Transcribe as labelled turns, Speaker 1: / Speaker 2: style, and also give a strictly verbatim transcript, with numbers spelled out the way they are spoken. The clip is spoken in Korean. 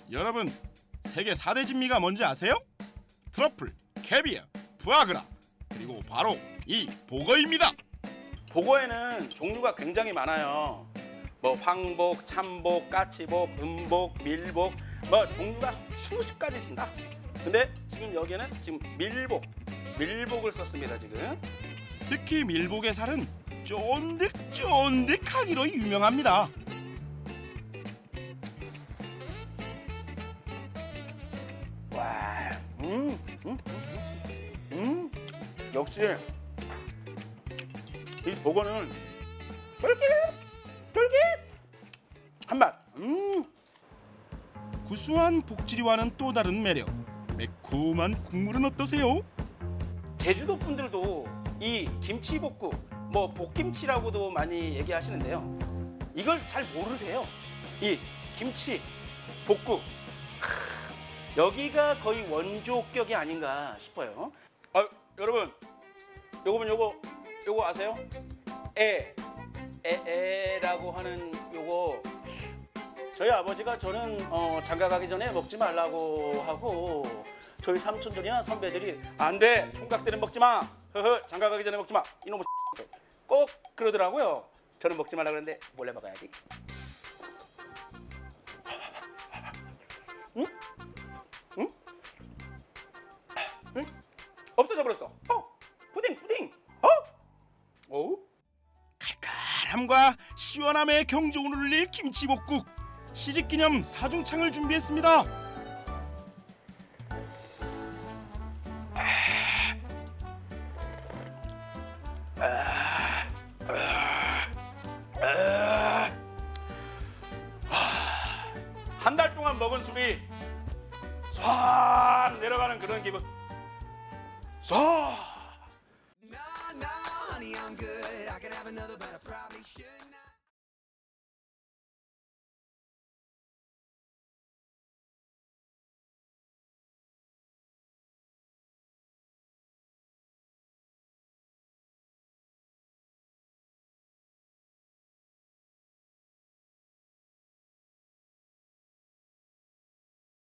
Speaker 1: 여러분, 세계 사 대 진미가 뭔지 아세요? 트러플, 캐비어, 푸아그라, 그리고 바로 이 보거입니다.
Speaker 2: 보거에는 종류가 굉장히 많아요. 뭐 황복, 참복, 까치복, 음복, 밀복, 뭐 종류가 수십 가지 있습니다. 근데 지금 여기에는 지금 밀복, 밀복을 썼습니다. 지금.
Speaker 1: 특히 밀복의 살은 쫀득쫀득하기로 유명합니다.
Speaker 2: 와, 음, 음, 음, 음, 역시 이 보거는 쫄깃, 쫄깃 한 맛. 음.
Speaker 1: 구수한 복지리와는 또 다른 매력. 매콤한 국물은 어떠세요?
Speaker 2: 제주도 분들도 이 김치볶음, 뭐 볶김치라고도 많이 얘기하시는데요. 이걸 잘 모르세요. 이 김치, 볶음. 하, 여기가 거의 원조격이 아닌가 싶어요. 아, 여러분, 요거 보면 요거 요거 아세요? 에, 에, 에라고 하는 요거. 저희 아버지가 저는 어, 장가 가기 전에 먹지 말라고 하고 저희 삼촌들이나 선배들이 안 돼, 총각 때는 먹지 마, 허허, 장가 가기 전에 먹지 마, 이놈의 꼭 그러더라고요. 저는 먹지 말라 그랬는데 몰래 먹어야지. 응? 응? 응? 없어져 버렸어. 어, 푸딩, 푸딩. 어? 오?
Speaker 1: 칼칼함과 시원함의 경종을 울릴 김치볶국. 시집기념 사중창을 준비했습니다.
Speaker 2: 한 달 동안 먹은 숨이 싹 내려가는 그런 기분. 싹.